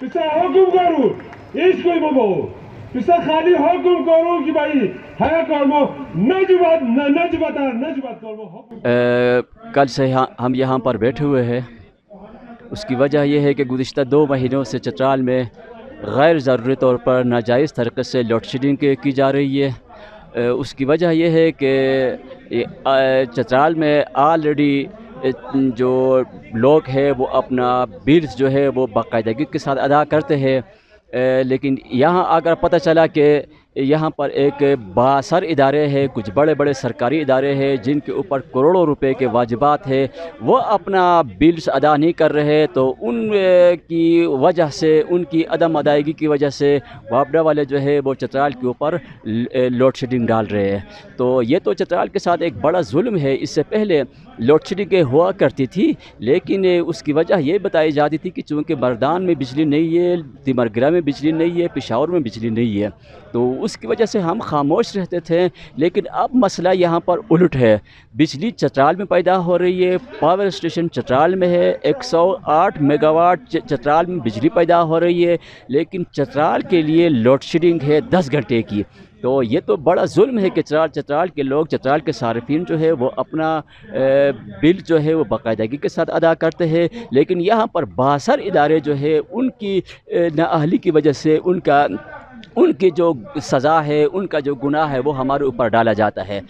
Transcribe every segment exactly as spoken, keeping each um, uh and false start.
پسا حکم کرو ایش کوئی بابو پسا خالی حکم کرو کہ بھائی ہے کرمو نجبت نجبت نجبت کرمو. کل سے ہم یہاں پر بیٹھے ہوئے ہیں. اس کی وجہ یہ ہے کہ گزشتہ دو مہینوں سے چترال میں غیر ضروری طور پر ناجائز طریقے سے لوڈ شیڈنگ کی جا رہی ہے. اس کی وجہ یہ ہے کہ چترال میں آلریڈی جو لوگ ہیں وہ اپنا بلز جو ہے وہ باقاعدگی کے ساتھ ادا کرتے ہیں، لیکن یہاں اگر پتہ چلا کہ یہاں پر ایک بااثر ادارے ہیں، کچھ بڑے بڑے سرکاری ادارے ہیں جن کے اوپر کروڑوں روپے کے واجبات ہیں، وہ اپنا بلز ادا نہیں کر رہے، تو ان کی وجہ سے، ان کی عدم ادائیگی کی وجہ سے وابڈا والے جو ہے وہ چترال کے اوپر لوڈ شیڈنگ ڈال رہے ہیں. تو یہ تو چترال کے ساتھ ایک بڑا ظلم ہے. اس سے پہلے لوڈ شیڈنگ ہوا کرتی تھی، لیکن اس کی وجہ یہ بتائی جاتی تھی کہ چونکہ مردان میں بجلی نہیں ہے، تمرگرہ میں بجلی نہیں ہے، پشاور میں بجلی نہیں ہے، تو اس کی وجہ سے ہم خاموش رہتے تھے. لیکن اب مسئلہ یہاں پر الٹ ہے. بجلی چترال میں پیدا ہو رہی ہے، پاور اسٹیشن چترال میں ہے، ایک سو آٹھ میگا واٹ چترال میں بجلی پیدا ہو رہی ہے، لیکن چترال کے لیے لوڈ شیڈنگ ہے دس گھنٹے کی. تو یہ تو بڑا ظلم ہے کہ چترال چترال کے لوگ، چترال کے صارفین جو ہے وہ اپنا بل جو ہے وہ باقاعدگی کے ساتھ ادا کرتے ہیں، لیکن یہاں پر بااثر ادارے جو ہے ان کی نااہلی کی وجہ سے ان کا ان کی جو سزا ہے، ان کا جو گناہ ہے وہ ہمارے اوپر ڈالا جاتا ہے.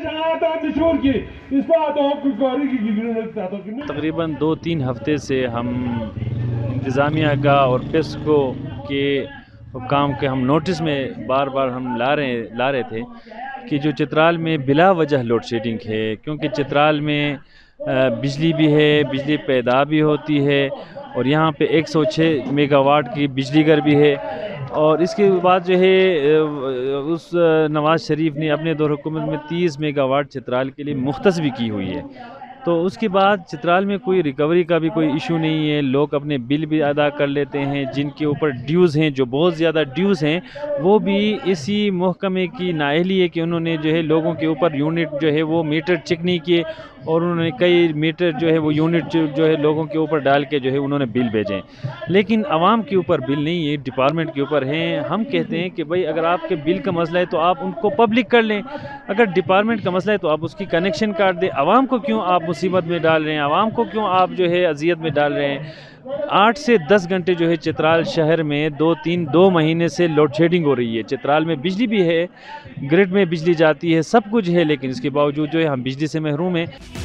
تقریباً دو تین ہفتے سے ہم انتظامیہ کا اور پیسکو کے حکام کے ہم نوٹس میں بار بار ہم لا رہے لا رہے تھے کہ جو چترال میں بلا وجہ لوڈ شیڈنگ ہے، کیونکہ چترال میں بجلی بھی ہے، بجلی پیدا بھی ہوتی ہے، اور یہاں پہ ایک سو چھ میگا واٹ کی بجلی گھر بھی ہے. اور اس کے بعد جو ہے اس نواز شریف نے اپنے دور حکومت میں تیس میگا واٹ چترال کے لیے مختص بھی کی ہوئی ہے. تو اس کے بعد چترال میں کوئی ریکوری کا بھی کوئی ایشو نہیں ہے، لوگ اپنے بل بھی ادا کر لیتے ہیں. جن کے اوپر ڈیوز ہیں، جو بہت زیادہ ڈیوز ہیں، وہ بھی اسی محکمے کی نااہلی ہے کہ انہوں نے جو ہے لوگوں کے اوپر یونٹ جو ہے وہ میٹر چیک نہیں کیے، اور انہوں نے کئی میٹر جو ہے وہ یونٹ جو ہے لوگوں کے اوپر ڈال کے جو ہے انہوں نے بل بھیجے. لیکن عوام کے اوپر بل نہیں ہے، ڈپارٹمنٹ کے اوپر ہیں. ہم کہتے ہیں کہ بھائی اگر آپ کے بل کا مسئلہ ہے تو آپ ان کو پبلک کر لیں، اگر ڈپارٹمنٹ کا مسئلہ ہے تو آپ اس کی کنیکشن کاٹ دیں. عوام کو کیوں آپ مصیبت میں ڈال رہے ہیں؟ عوام کو کیوں آپ جو ہے اذیت میں ڈال رہے ہیں؟ آٹھ سے دس گھنٹے جو ہے چترال شہر میں دو تین دو مہینے سے لوڈ شیڈنگ ہو رہی ہے. چترال میں بجلی بھی ہے، گرڈ میں بجلی جاتی ہے، سب کچھ ہے، لیکن اس کے باوجود جو ہے ہم بجلی سے محروم ہیں.